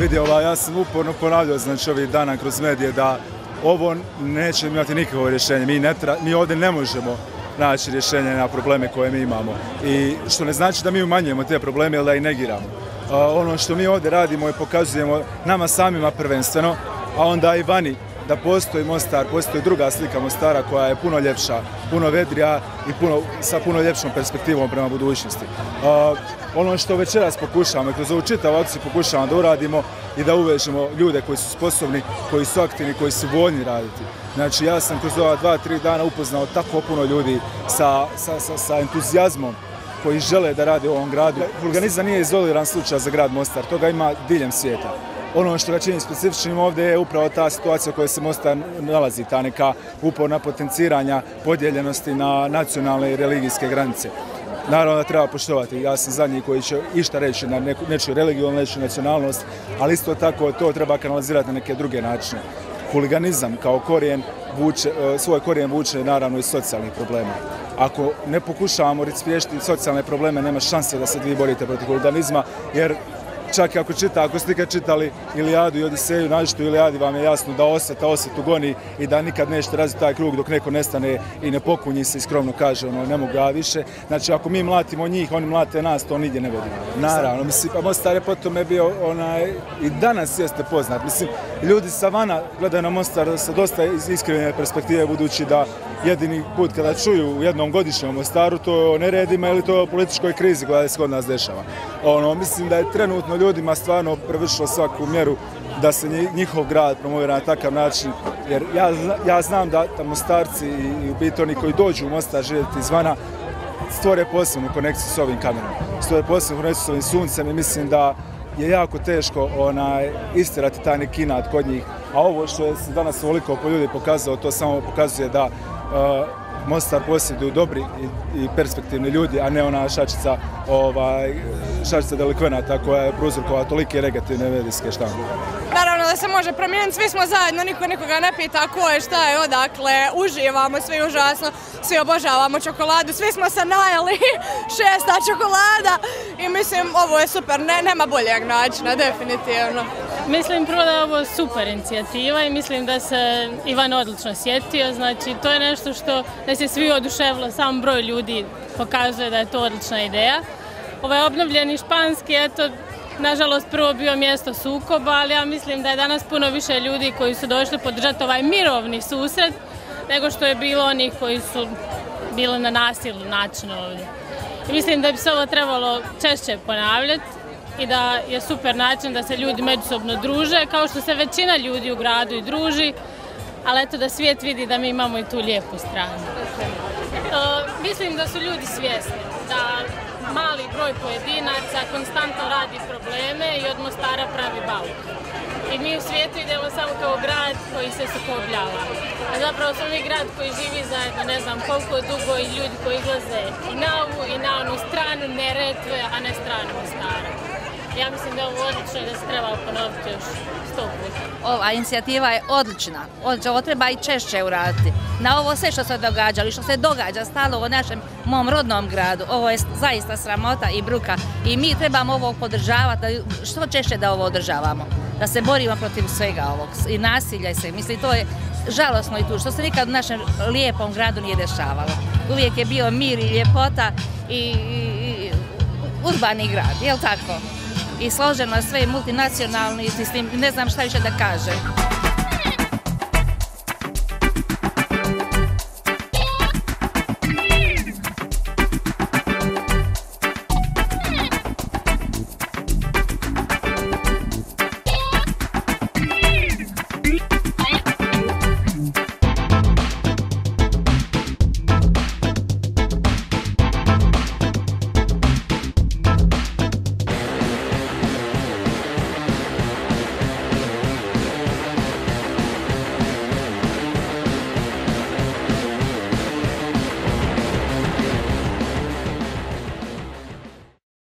ja sam uporno ponavljao znači ovih dana kroz medije da ovo neće imati nikakvo rješenje. Mi ovdje ne možemo naći rješenje na probleme koje mi imamo. I što ne znači da mi umanjujemo te probleme ili da ih negiramo. Ono što mi ovdje radimo i pokazujemo nama samima prvenstveno, a onda i vani, da postoji Mostar, postoji druga slika Mostara koja je puno ljepša, puno vedrija i sa puno ljepšom perspektivom prema budućnosti. Ono što večeras pokušavamo, kroz ovu čitavu akciju pokušavamo da uradimo i da uvežemo ljude koji su sposobni, koji su aktivni, koji su voljni raditi. Znači ja sam kroz ova 2-3 dana upoznao tako puno ljudi sa entuzijazmom koji žele da rade u ovom gradu. Huliganizam nije izoliran slučaj za grad Mostar, toga ima diljem svijeta. Ono što ga čini specifičnim ovdje je upravo ta situacija u kojoj se Mostar nalazi, ta neka uporna potenciranja podijeljenosti na nacionalne i religijske granice. Naravno da treba poštovati, ja sam zadnji koji će išta reći na nečiju religiju, nečiju nacionalnost, ali isto tako to treba kanalizirati na neke druge načine. Huliganizam kao korijen svoj korijen vuče naravno iz socijalnih problema. Ako ne pokušavamo riješiti socijalne probleme, nema šanse da se vi borite protiv huliganizma, jer čak i ako ste ikad čitali Ilijadu i Odiseju, nađete u Ilijadi vam je jasno da osvetu goni i da nikad nećete razviti taj krug dok neko nestane i ne pokunji se i skromno kaže ne mogu ja više. Znači ako mi mlatimo njih, oni mlate nas, to nigdje ne vodimo. Naravno, mislim, pa Mostar je potom bio i danas jeste poznat. Mislim, ljudi sa vana gledaju na Mostar sa dosta iskrivljene perspektive, budući da jedini put kada čuju u jednom godišnjem Mostaru, to je o neredima ili to je o političkoj krizi koja se kod nas dešava. Mislim da je trenutno ljudima stvarno prevršilo svaku mjeru da se njihov grad promovira na takav način, jer ja znam da Mostarci i u biti oni koji dođu u Mostar živjeti izvana stvore posebnu konekciju s ovim kamenom, stvore posebnu konekciju s ovim suncem i mislim da je jako teško istirati taj neki inat kod njih, a ovo što je danas ovoliko po ljudi pokazao, to samo pokazuje da Mostar posjeduju dobri i perspektivni ljudi, a ne ona šačica delikvenata koja je prouzrokovala tolike negativne medijske štampe. Naravno da se može promijeniti, svi smo zajedno, niko nikoga ne pita ko je, šta je, odakle, uživamo, svi užasno, svi obožavamo čokoladu, svi smo se najeli, 6. čokolada i mislim ovo je super, nema boljeg načina, definitivno. Mislim prvo da je ovo super inicijativa i mislim da se Ivan odlično sjetio, znači to je nešto što nas je svi oduševilo, sam broj ljudi pokazuje da je to odlična ideja. Ovaj obnovljeni Španski, eto, nažalost prvo bio mjesto sukoba, ali ja mislim da je danas puno više ljudi koji su došli podržati ovaj mirovni susret nego što je bilo onih koji su bili na nasilu način ovdje. I mislim da bi se ovo trebalo češće ponavljati i da je super način da se ljudi međusobno druže, kao što se većina ljudi u gradu i druži, ali eto da svijet vidi da mi imamo i tu lijepu stranu. Mislim da su ljudi svjesni da mali broj pojedinaca konstantno radi probleme i od Mostara pravi bauk. I mi u svijetu idemo samo kao grad koji se sukobljava. A zapravo smo mi grad koji živi zajedno ne znam koliko dugo i ljudi koji izlaze i na ovu i na onu stranu Neretve, a ne stranu Mostara. Ja mislim da je ovo odlično i da se treba ponoviti još 100 puta. Ova inicijativa je odlična. Ovo treba i češće uraditi. Na ovo sve što se događa ili što se događa stalo u mom rodnom gradu, ovo je zaista sramota i bruka. I mi trebamo ovo podržavati, što češće da ovo održavamo. Da se borimo protiv svega ovog i nasilja i sve. Mislim, to je žalosno i tu, što se nikad u našem lijepom gradu nije dešavalo. Uvijek je bio mir i ljepota i urbani grad, je li tako? I složeno sve i multinacionalno i ne znam šta više da kažem.